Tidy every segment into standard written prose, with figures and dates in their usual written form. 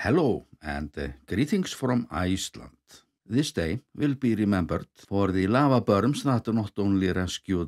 Hello and greetings from Iceland. This day will be remembered for the lava berms that not only rescued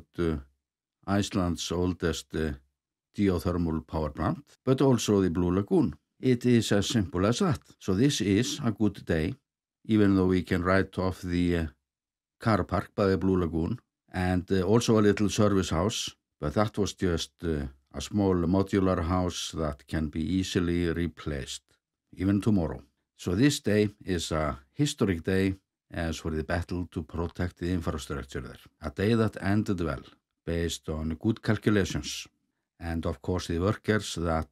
Iceland's oldest geothermal power plant, but also the Blue Lagoon. It is as simple as that. So this is a good day, even though we can write off the car park by the Blue Lagoon and also a little service house, but that was just a small modular house that can be easily replaced, even tomorrow. So this day is a historic day as for the battle to protect the infrastructure there. A day that ended well, based on good calculations. And of course the workers that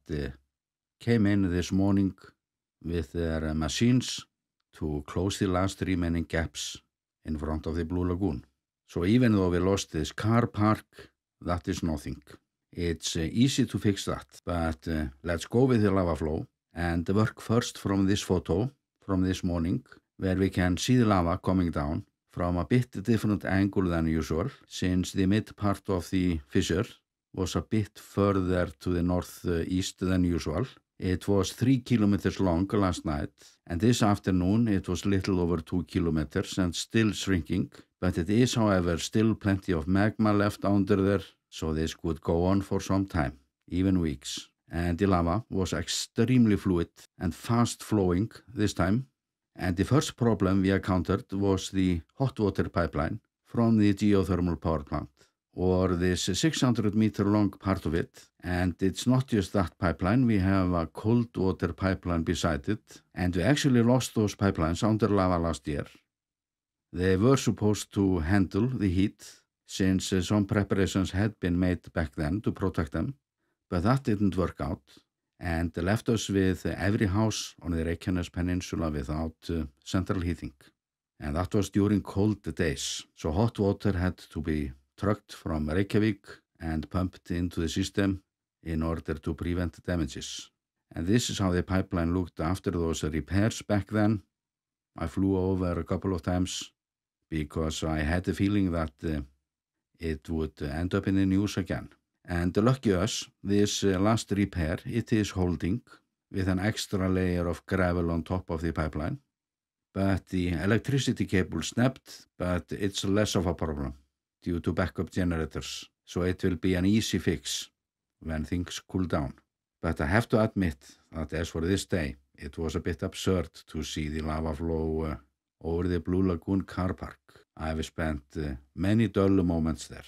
came in this morning with their machines to close the last remaining gaps in front of the Blue Lagoon. So even though we lost this car park, that is nothing. It's easy to fix that, but let's go with the lava flow and work first from this photo from this morning, where we can see the lava coming down from a bit different angle than usual, since the mid part of the fissure was a bit further to the northeast than usual. It was 3 kilometers long last night, and this afternoon it was little over 2 kilometers and still shrinking, but it is, however, still plenty of magma left under there, so this could go on for some time, even weeks. And the lava was extremely fluid and fast flowing this time. And the first problem we encountered was the hot water pipeline from the geothermal power plant, or this 600-meter long part of it. And it's not just that pipeline, we have a cold water pipeline beside it, and we actually lost those pipelines under lava last year. They were supposed to handle the heat, since some preparations had been made back then to protect them, but that didn't work out, and left us with every house on the Reykjanes Peninsula without central heating. And that was during cold days, so hot water had to be trucked from Reykjavik and pumped into the system in order to prevent damages. And this is how the pipeline looked after those repairs back then. I flew over a couple of times because I had the feeling that it would end up in the news again. And lucky us, this last repair, it is holding with an extra layer of gravel on top of the pipeline. But the electricity cable snapped, but it's less of a problem due to backup generators. So it will be an easy fix when things cool down. But I have to admit that as for this day, it was a bit absurd to see the lava flow over the Blue Lagoon car park. I've spent many dull moments there,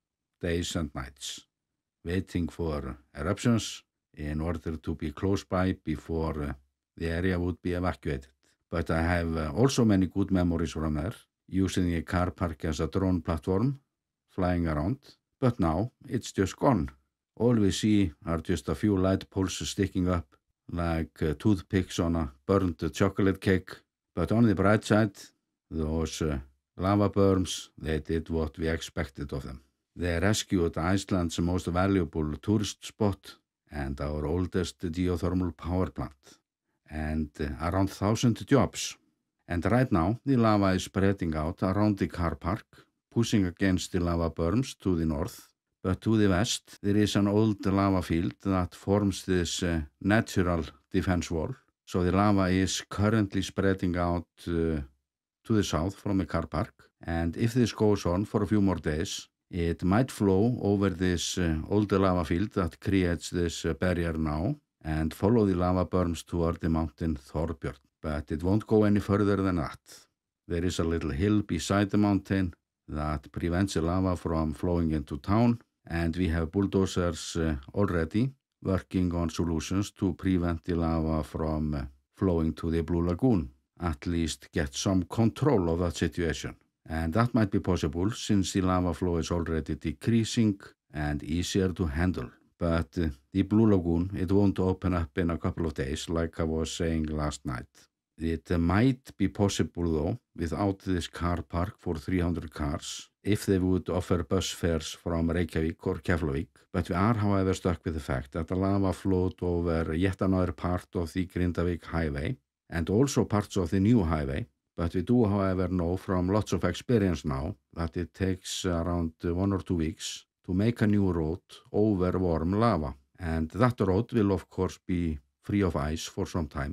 days and nights, waiting for eruptions in order to be close by before the area would be evacuated. But I have also many good memories from there, using the car park as a drone platform, flying around. But now it's just gone. All we see are just a few light poles sticking up like toothpicks on a burned chocolate cake. But on the bright side, those lava berms, they did what we expected of them. They rescued Iceland's most valuable tourist spot and our oldest geothermal power plant, and around 1,000 jobs. And right now, the lava is spreading out around the car park, pushing against the lava berms to the north. But to the west, there is an old lava field that forms this natural defense wall. So the lava is currently spreading out to the south from the car park. And if this goes on for a few more days, it might flow over this old lava field that creates this barrier now and follow the lava berms toward the mountain Thorbjörn. But it won't go any further than that. There is a little hill beside the mountain that prevents the lava from flowing into town, and we have bulldozers already working on solutions to prevent the lava from flowing to the Blue Lagoon, at least get some control of that situation. And that might be possible since the lava flow is already decreasing and easier to handle. But the Blue Lagoon, it won't open up in a couple of days, like I was saying last night. It might be possible, though, without this car park for 300 cars, if they would offer bus fares from Reykjavik or Keflavik. But we are, however, stuck with the fact that the lava flowed over yet another part of the Grindavik highway, and also parts of the new highway. But we do, however, know from lots of experience now that it takes around 1 or 2 weeks to make a new road over warm lava. And that road will, of course, be free of ice for some time.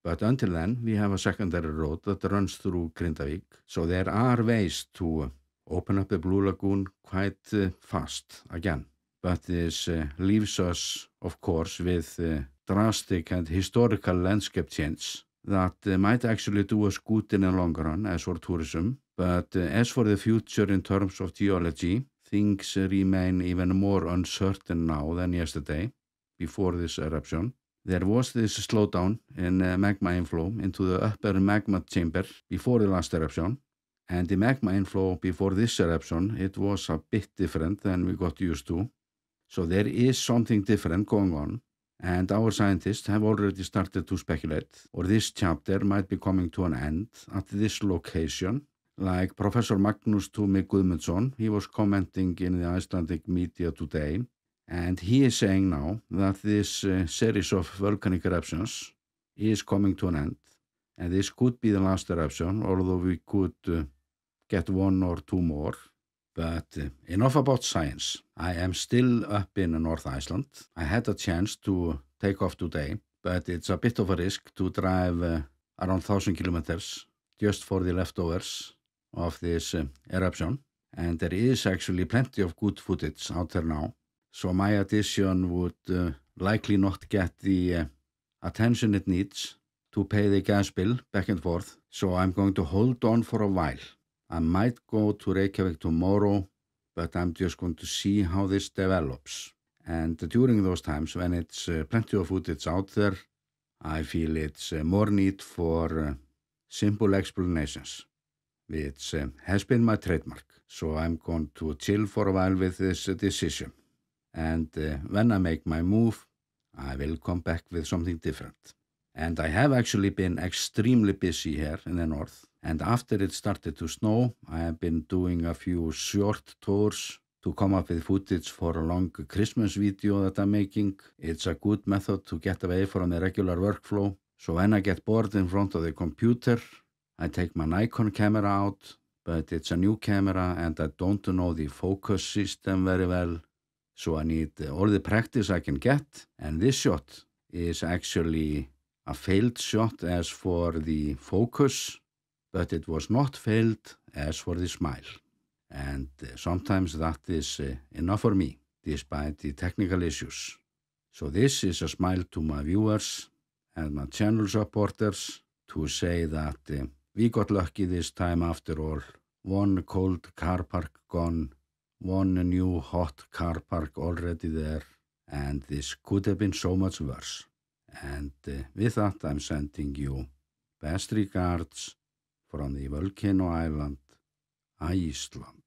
But until then, we have a secondary road that runs through Grindavik. So there are ways to open up the Blue Lagoon quite fast again. But this leaves us, of course, with drastic and historical landscape change that might actually do us good in the long run as for tourism. But as for the future in terms of geology, things remain even more uncertain now than yesterday, before this eruption. There was this slowdown in magma inflow into the upper magma chamber before the last eruption. And the magma inflow before this eruption, it was a bit different than we got used to. So there is something different going on. And our scientists have already started to speculate, or this chapter might be coming to an end at this location. Like Professor Magnús Tumi Guðmundsson, he was commenting in the Icelandic media today. And he is saying now that this series of volcanic eruptions is coming to an end. And this could be the last eruption, although we could get one or two more. But enough about science. I am still up in North Iceland. I had a chance to take off today, but it's a bit of a risk to drive around 1,000 kilometers just for the leftovers of this eruption. And there is actually plenty of good footage out there now. So my addition would likely not get the attention it needs to pay the gas bill back and forth. So I'm going to hold on for a while. I might go to Reykjavik tomorrow, but I'm just going to see how this develops. And during those times when it's plenty of footage out there, I feel it's more need for simple explanations, which has been my trademark. So I'm going to chill for a while with this decision. And when I make my move, I will come back with something different. And I have actually been extremely busy here in the north. And after it started to snow, I have been doing a few short tours to come up with footage for a long Christmas video that I'm making. It's a good method to get away from the regular workflow. So when I get bored in front of the computer, I take my Nikon camera out, but it's a new camera and I don't know the focus system very well. So I need all the practice I can get. And this shot is actually a failed shot as for the focus, but it was not failed as for the smile. And sometimes that is enough for me, despite the technical issues. So this is a smile to my viewers and my channel supporters to say that we got lucky this time after all. One cold car park gone, one new hot car park already there, and this could have been so much worse. And with that, I'm sending you best regards from the volcano island, Iceland.